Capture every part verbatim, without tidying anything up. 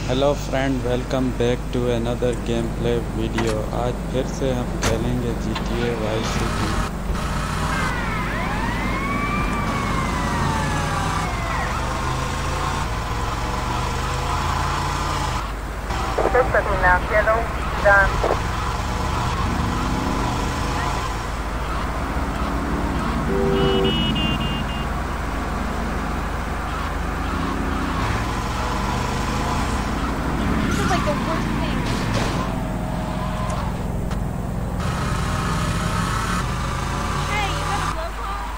Hello friend, welcome back to another gameplay video. आज फिर से हम खेलेंगे G T A Vice City. now, yellow, done. This is like the worst thing. Hey, you got a blow call?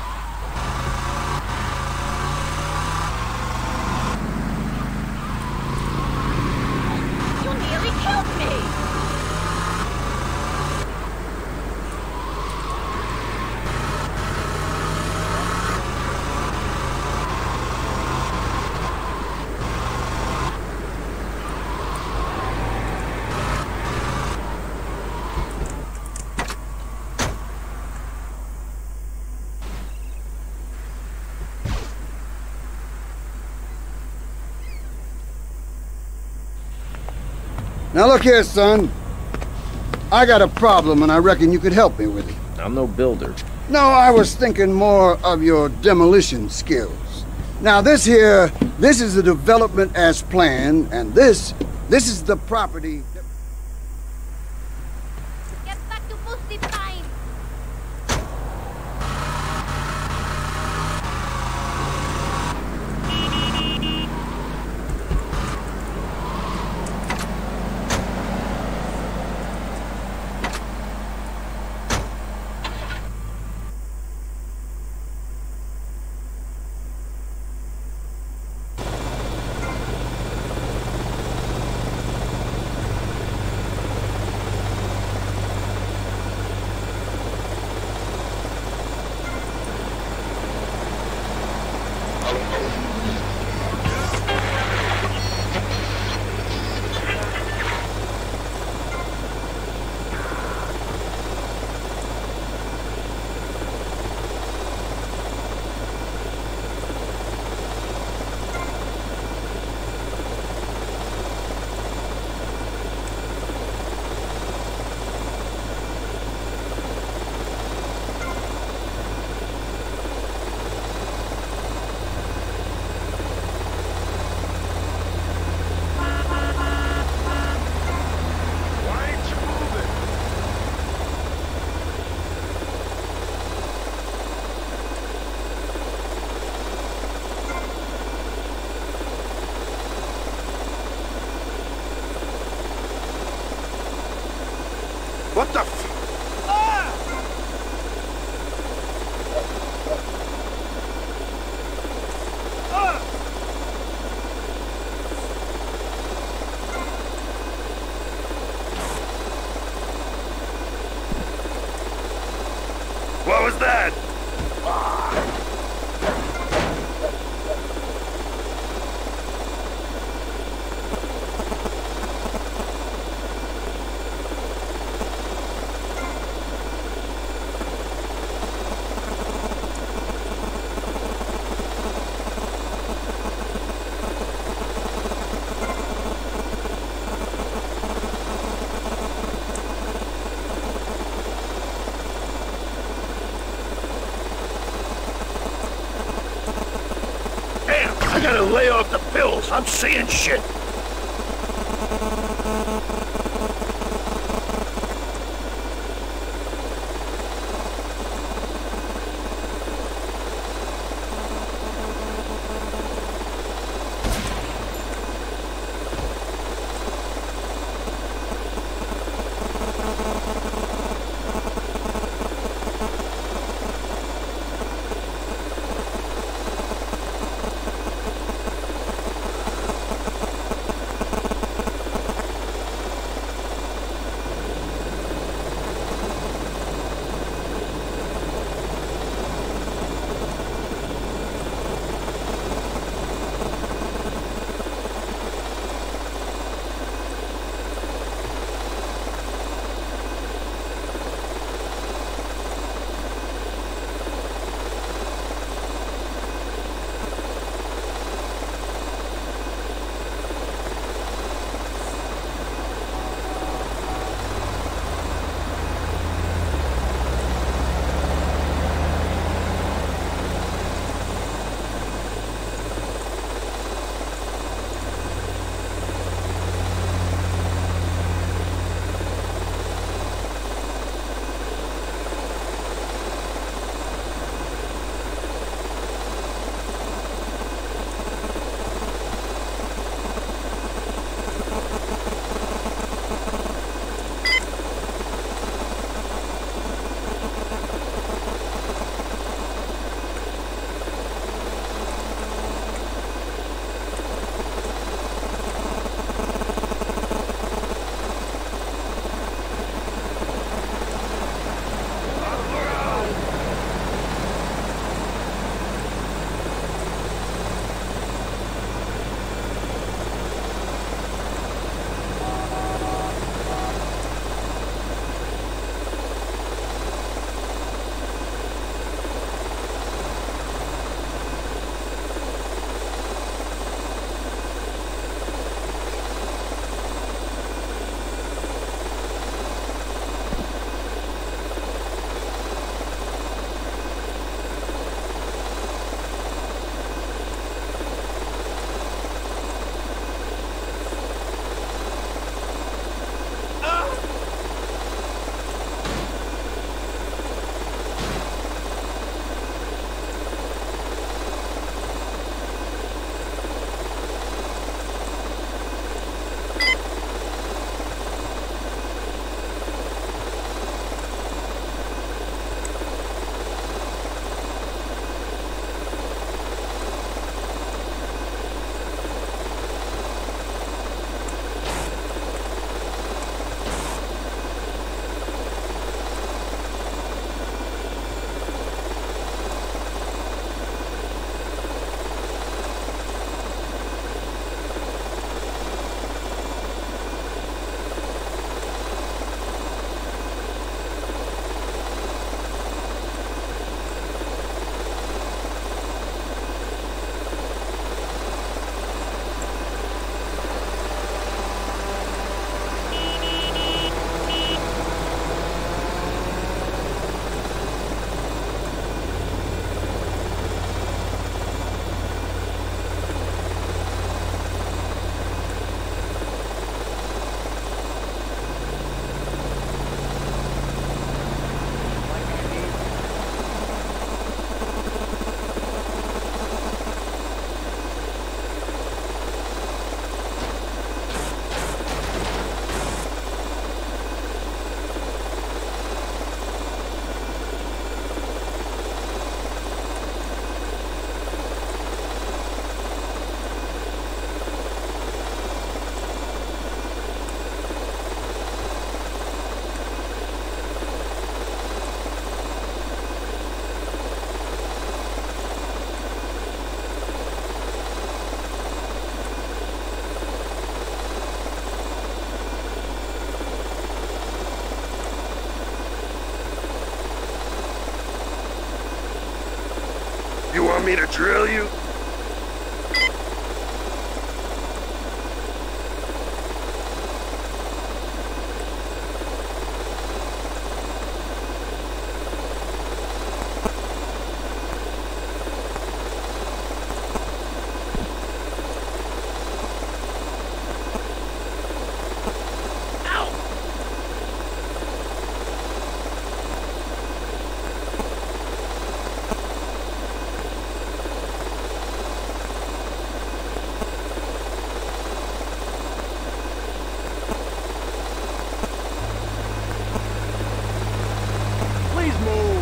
You nearly killed me! Now look here, son. I got a problem and I reckon you could help me with it. I'm no builder. No, I was thinking more of your demolition skills. Now this here, this is the development as planned, and this, this is the property... Get back to Pussy Time! What the f- ah! Ah! What was that? I gotta lay off the pills. I'm seeing shit. Want me to drill you? Please move.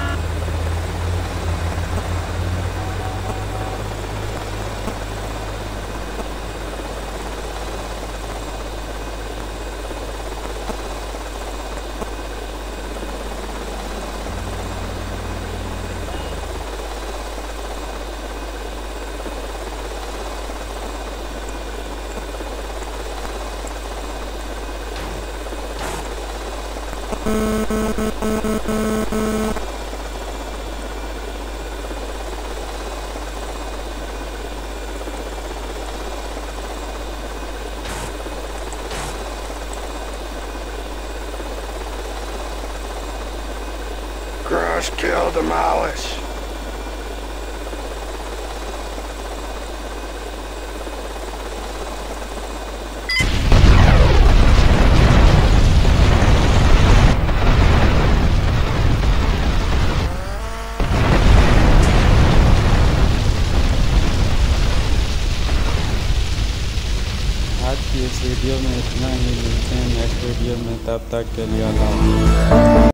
Crush, kill, demolish. आज की इस video में इतना ही, मिलते हैं next video में, तब तक के लिए अल्लाह हाफ़िज़।